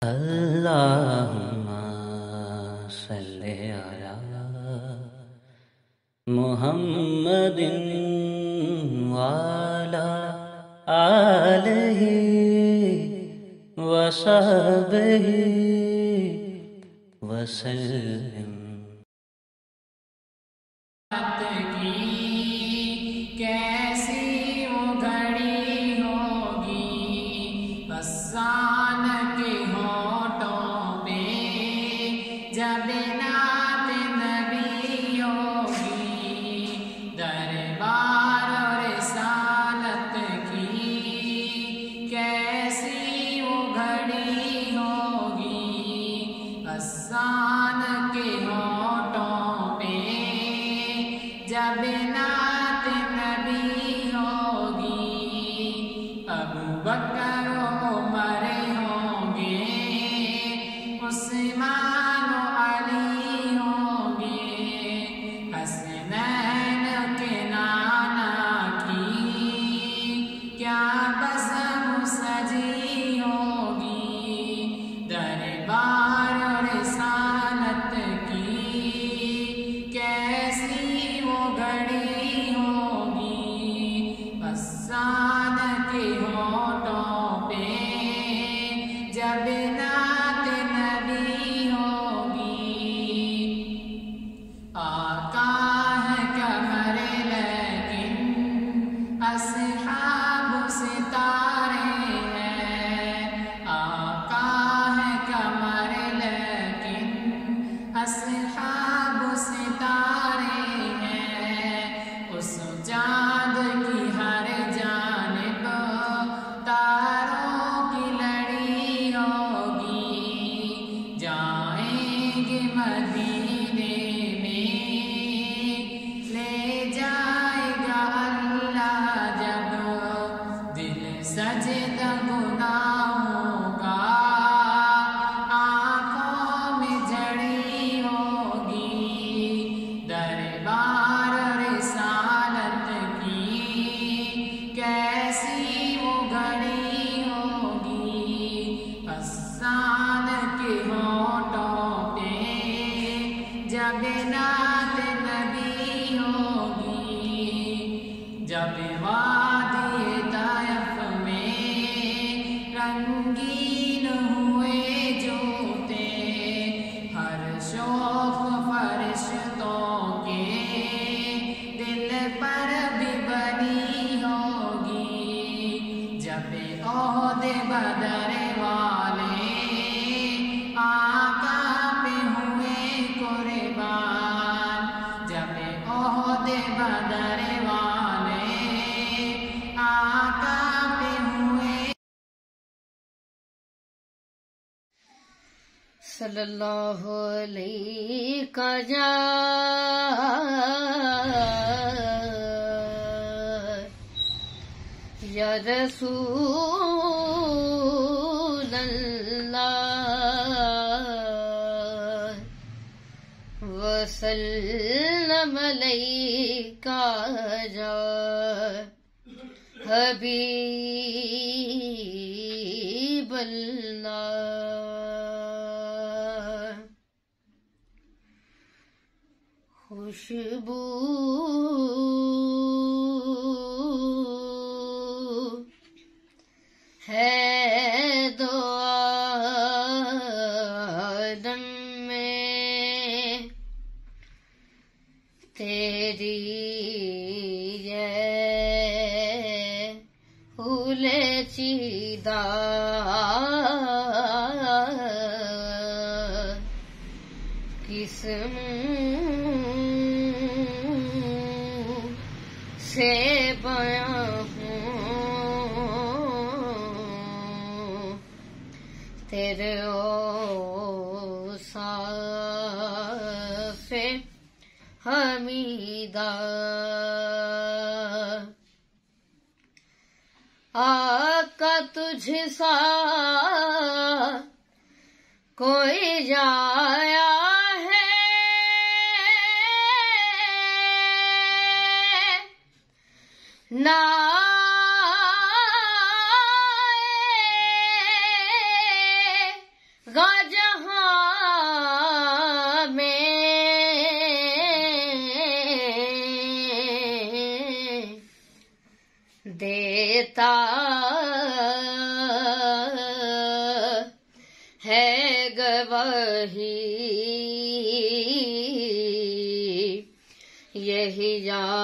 अल्लाहुम्मा सल्ली अला मुहम्मदिन वाला आलिही वसहबिही वसल्लम। कैसी वो घड़ी होगी हसन के होठों पे जब नात नबी होगी दरबार और रिसालत की। कैसी वो घड़ी होगी हसन के होठों पे जब नात नबी होगी। अबू बकर उमर होंगे उस्मान अली होंगे हसनैन के नाना की क्या बज़म सजी होगी दरबार और रिसालत की। कैसी वो घड़ी होगी हसन के होठों पे जब नात नबी होगी। आका है कमर लेकिन अस्हाब सितारे हैं। आका है कमर लेकिन अस्हाब सितारे हैं। उस चाँद की हर जानिब तारों की लड़ी होगी। जाएंगे मदीने में ले जाएगा अल्लाह जब दिल सजदा गुनाहों का आँखों में जड़ी होगी दरबार रिसालत की। कैसी वो घड़ी होगी हसन के होठों पे जब नात नबी होगी। जब वादी ताइफ में रंगीन हुए जूते हर शौक फरिश्तों के दिल पर भी बनी होगी। जब ओहदे बदर वाले आका पे हुए कुर्बान जब ओहदे बदर वाले आका पे हुए। सल्लल्लाहु अलैहि का जा या रसूल अल्लाह वसल्लम अलैका जा हबीब अल्लाह। खुशबू है दो आदम में तेरी ये फूले चीदा किस्म से बयां तेरे औसाफ़े हमीदा। आका तुझ सा कोई जाया है ना है गवाही यही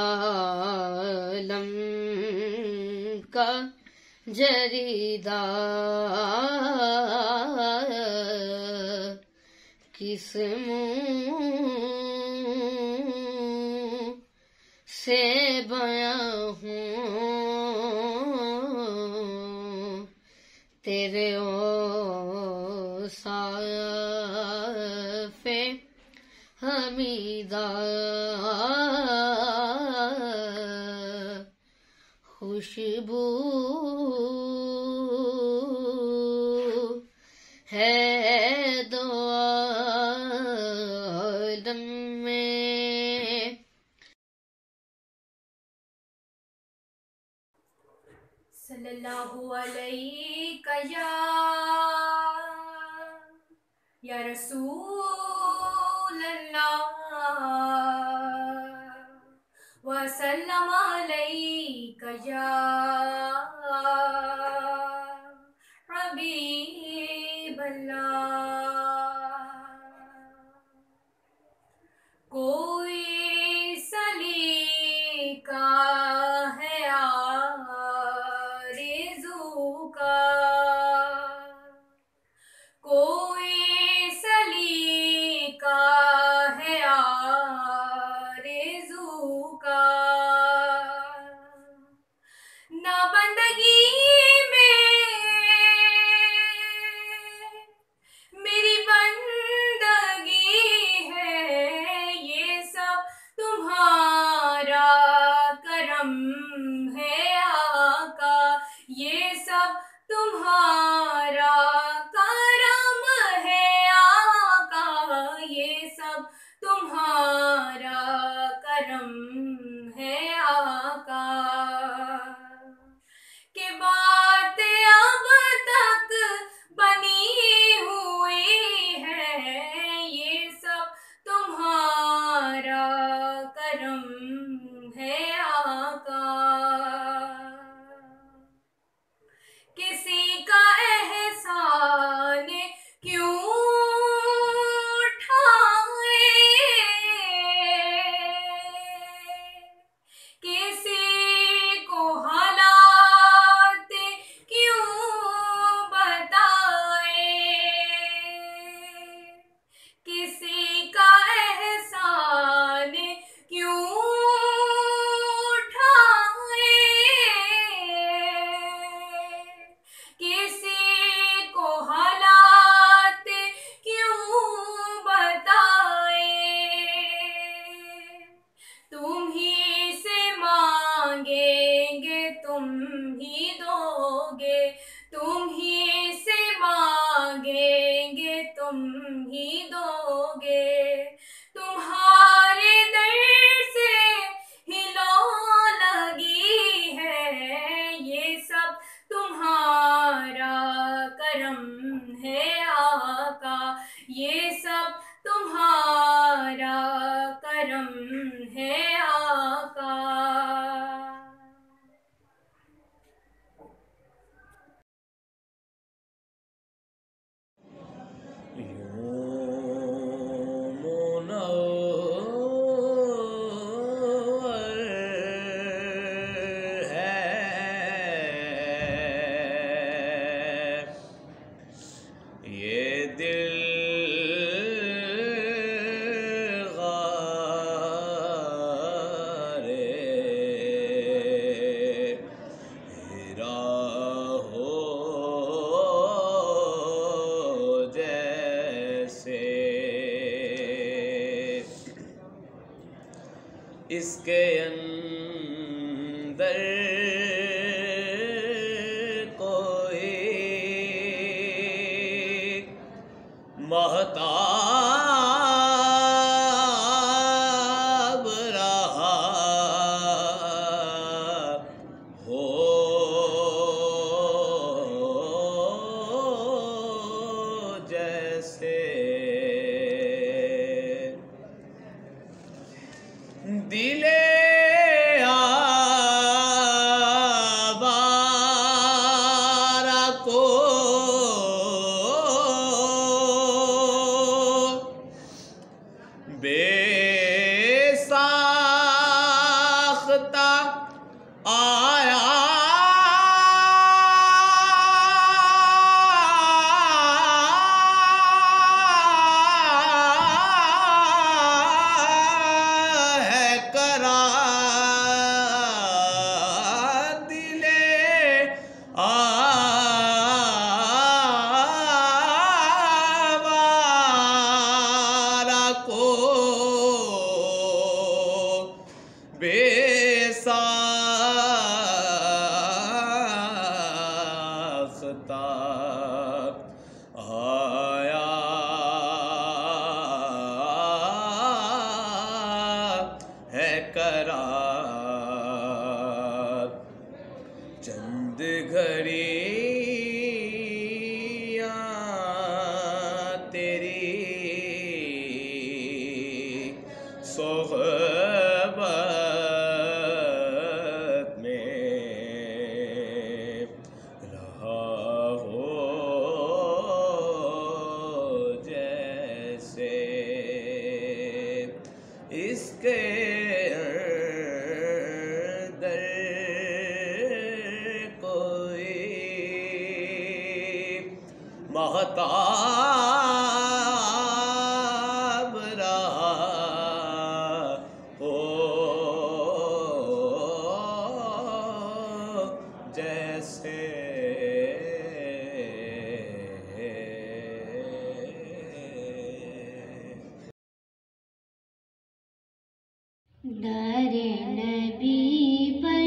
आलम का जरीदा किस मुँह से बयां हूँ तेरे औसाफ़े हमीदा खुशबू है दो आलम में। सल्लल्लाहु अलैहि या रसूल अल्लाह वसल्लम अलैका या हबीब अल्लाह। कोई सलीका है आरज़ू का, कोई सलीका है आरज़ू का, ना बंदगी में मेरी बंदगी है, ये सब तुम्हारा करम है आका, ये सब तुम्हारा करम है आका, ये सब तुम्हारा करम है आका। के बात अब तक बनी हुई है, ये सब तुम्हारा करम है आका। किसी का एहसान क्यों उठाए, किसी को हालात क्यों बताए, किसी का एहसान क्यों उठाए, किसी को हालात क्यों बताए। तुम ही से मांगेंगे तुम ही दोगे, तुम ही से मांगेंगे तुम ही दोगे, तुम्हारे दर से ही लो लगी है, ये सब तुम्हारा करम है आका, ये सब तुम्हारा करम है आका। इसके अंदर कोई महताब रहा हो, जैसे दिले आबाद ताब रहा हो जैसे दरे नबी पर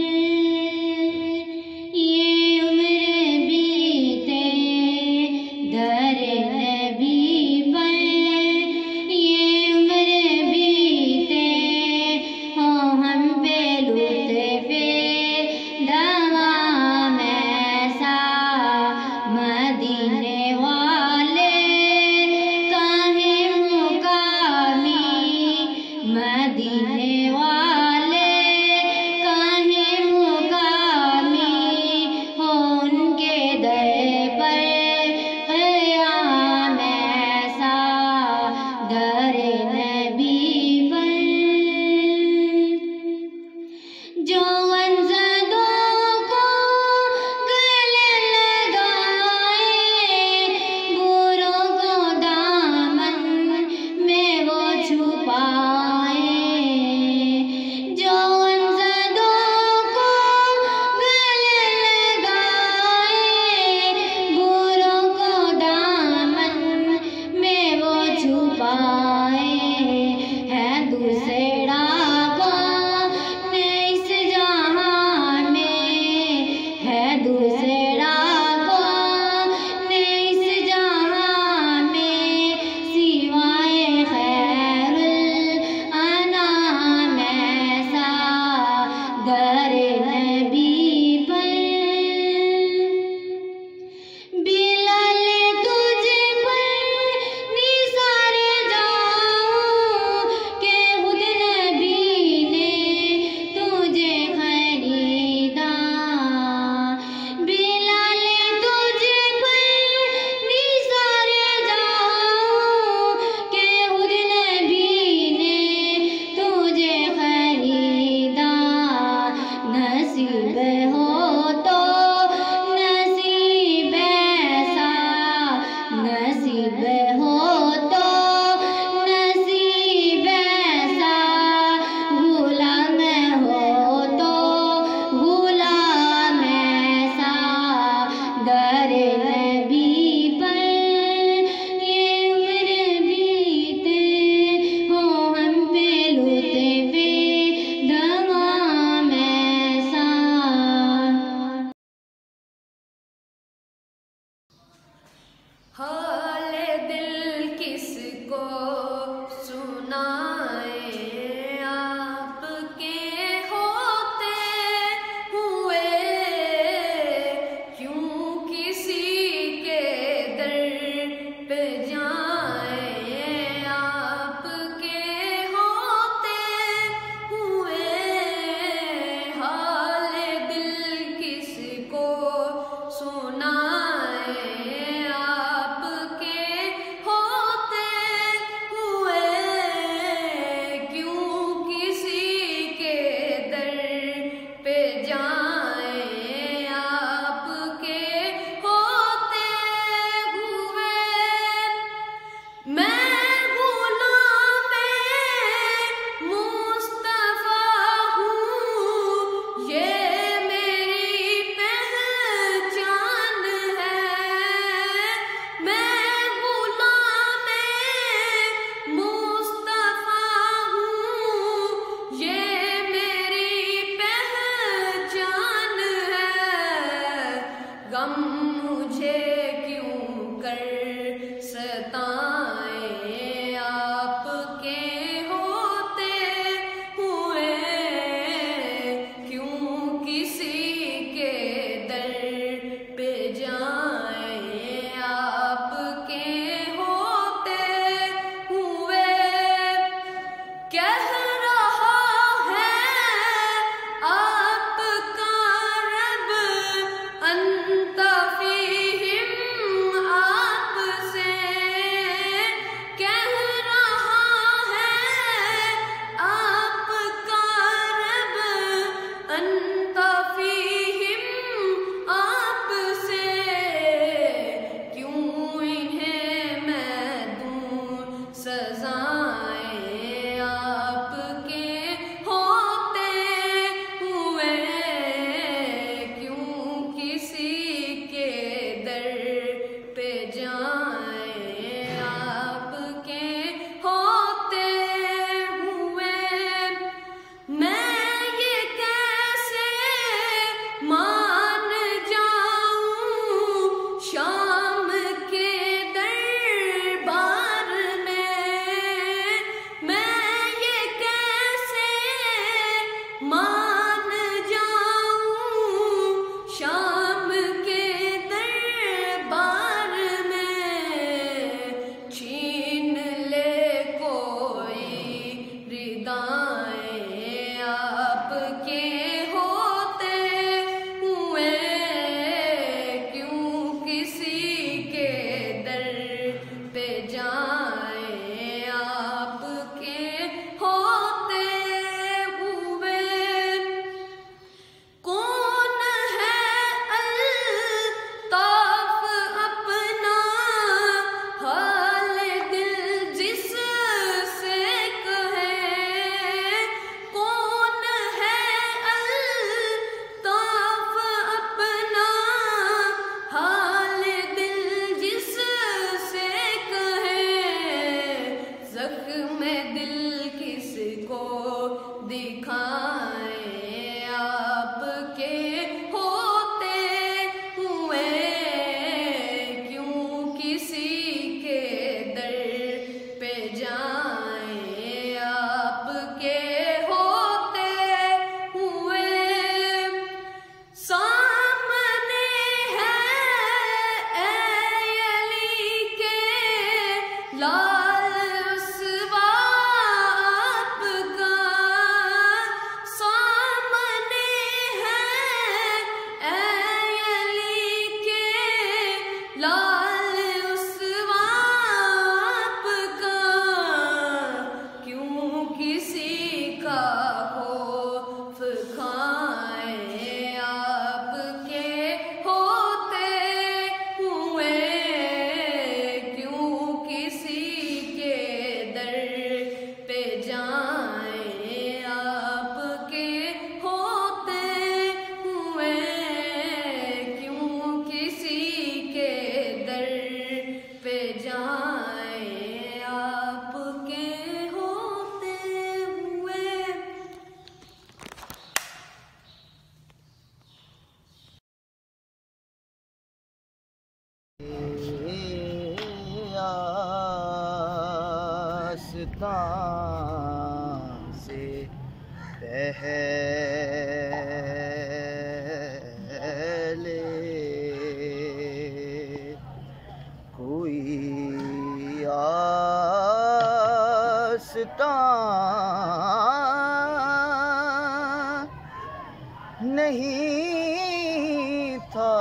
ये उम्र बीते, दरे नबी पर ये उम्र बीते, हो हम पे लुत्फ़े दवाम ऐसा मदीने वाले काहे मुकामी, मदीने लाल उसवा आपका सामने है, ऐ अली के लाल उसवा आपका, क्यों किसी का खौफ खाए आपके होते हुए, क्यों किसी के दर पे जाए आपके होते हुए, क्यों किसी के दर पे जाए आपके होते हुए। आस्तां से पहले कोई आस्तां नहीं था,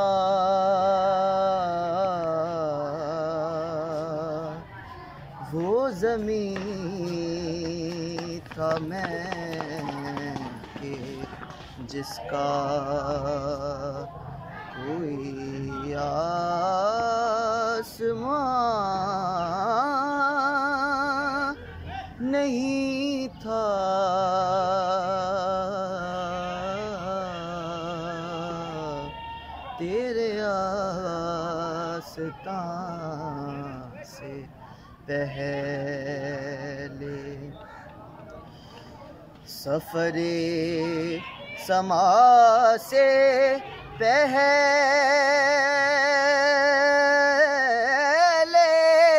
वो ज़मीं था मैं के जिसका कोई आसमां नहीं था। तेरे आस्तां से पहले सफरे समा से पहले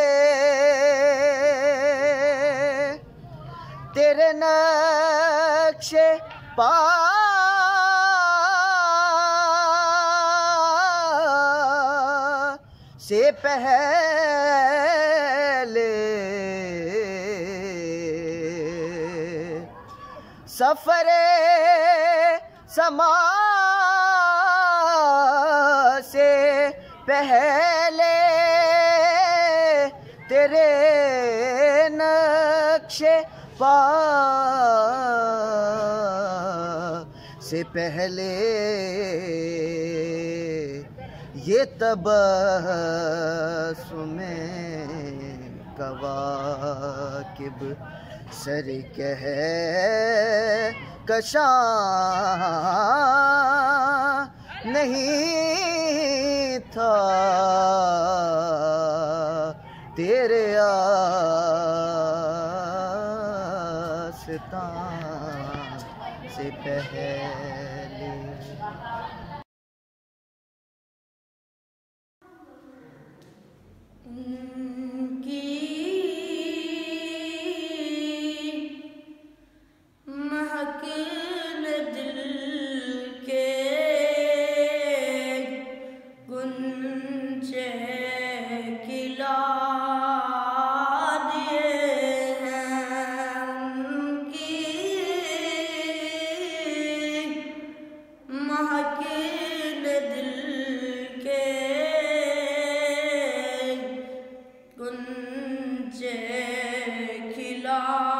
तेरे नक्शे पा से पहले सफरे समा से पहले तेरे नक्शे पा से पहले ये तबस्सुमे कवाकिब सर कह कशा नहीं था। तेरे आस्तां से पहले उनकी महक न दिल के गुंजे खिला दिए हैं। उनकी महक न दिल के गुंजे खिला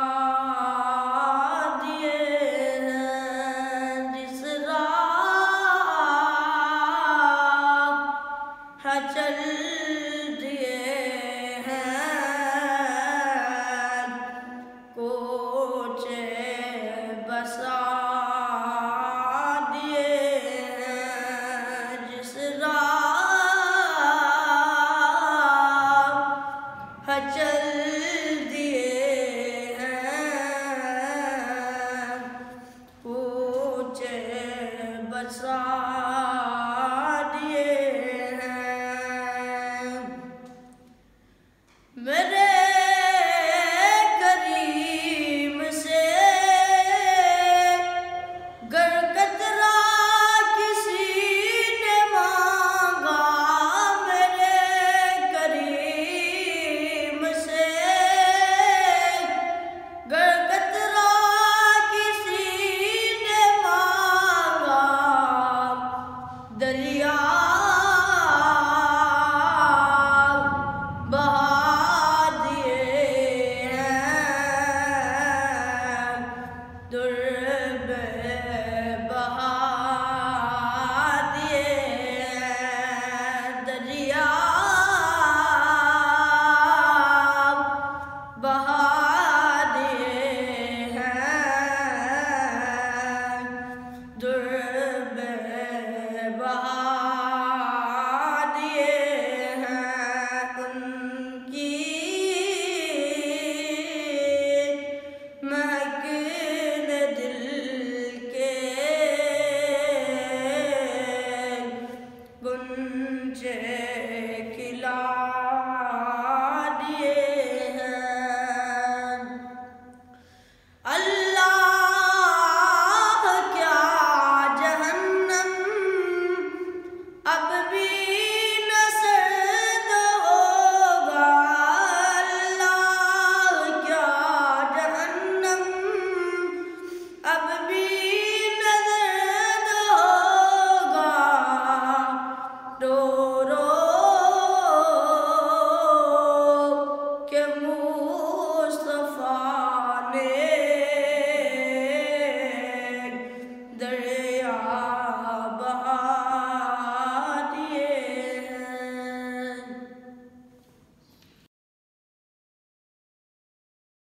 दिए हैं। जिस राह चल दिए हैं, कोचे बसा दिए हैं। जिस राह चल दिए हैं, कोचे बसा दिए हैं। मेरे करीम से गर कतरा किसी ने मांगा, मेरे करीम से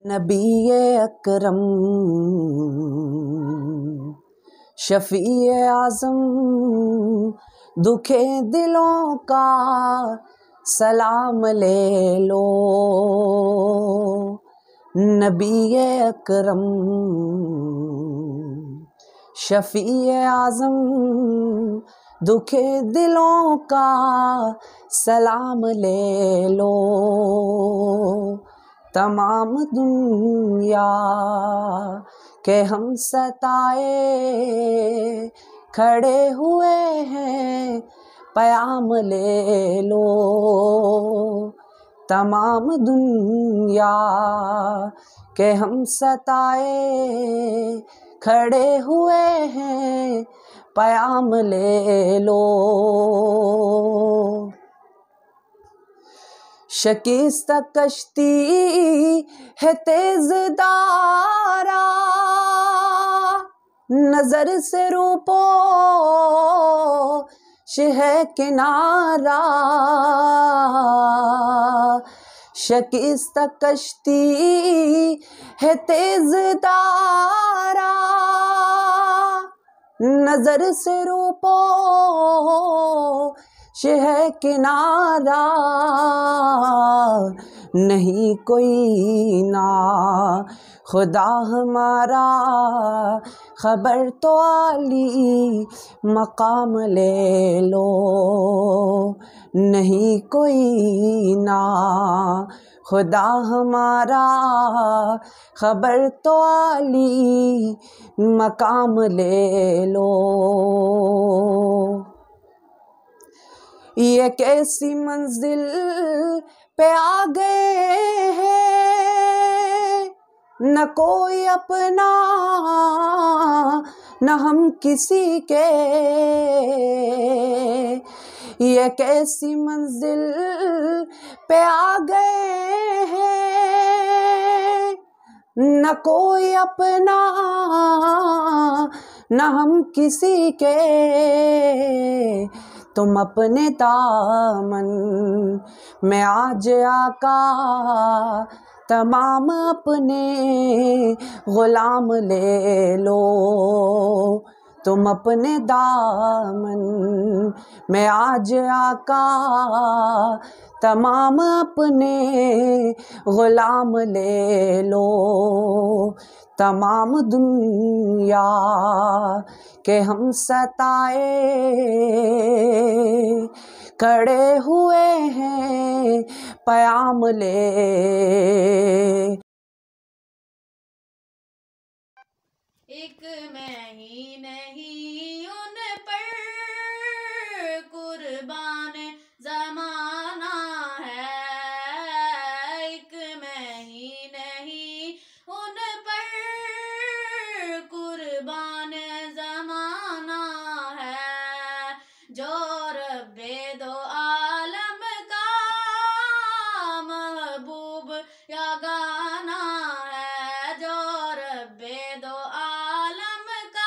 नबी अकरम शफी आज़म दुखे दिलों का सलाम ले लो। नबी अकरम शफी आज़म दुखे दिलों का सलाम ले लो। तमाम दुनिया के हम सताए खड़े हुए हैं पयाम ले लो। तमाम दुनिया के हम सताए खड़े हुए हैं पयाम ले लो। शकीस्त कश्ती है तेज दारा नजर से रूपो है किनारा। शकीस्त कश्ती है तेज दारा नजर से रूपो है किनारा। नहीं कोई ना खुदा हमारा खबर तो आली मकाम ले लो। नहीं कोई ना खुदा हमारा खबर तो आली मकाम ले लो। ये कैसी मंजिल पे आ गए हैं न कोई अपना न हम किसी के। ये कैसी मंजिल पे आ गए हैं न कोई अपना न हम किसी के। तुम अपने दामन में आज आका तमाम अपने गुलाम ले लो। तुम अपने दामन में आज आका तमाम अपने गुलाम ले लो। तमाम दुनिया के हम सताए खड़े हुए हैं पयाम ले। एक मैं ही नहीं उन पर कुर्बान ज़माना है। एक मैं ही नहीं उन पर कुर्बान ज़माना है। जो रब्बे दो आलम का महबूब या गाना है। जो रब्बे दो आलम का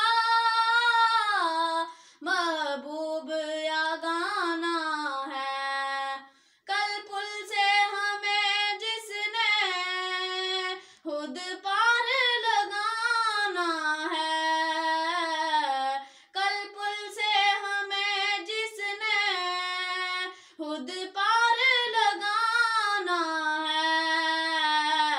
महबूब या गाना है। कल पुल से हमें जिसने खुद पार लगाना है। कल पुल से हमें जिसने खुद पार लगाना है।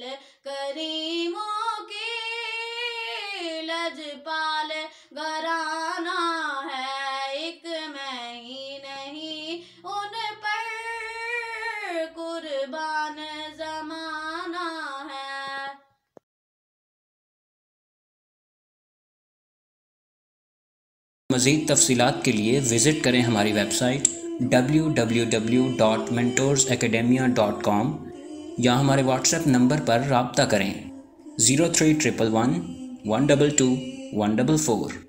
करीमों की लजपाल घराना है, एक मैं ही नहीं उन पर कुर्बान ज़माना है। मज़ीद तफसीलात के लिए विज़िट करें हमारी वेबसाइट www.mentorsacademia.com या हमारे व्हाट्सएप नंबर पर राब्ता करें 03111 122 144।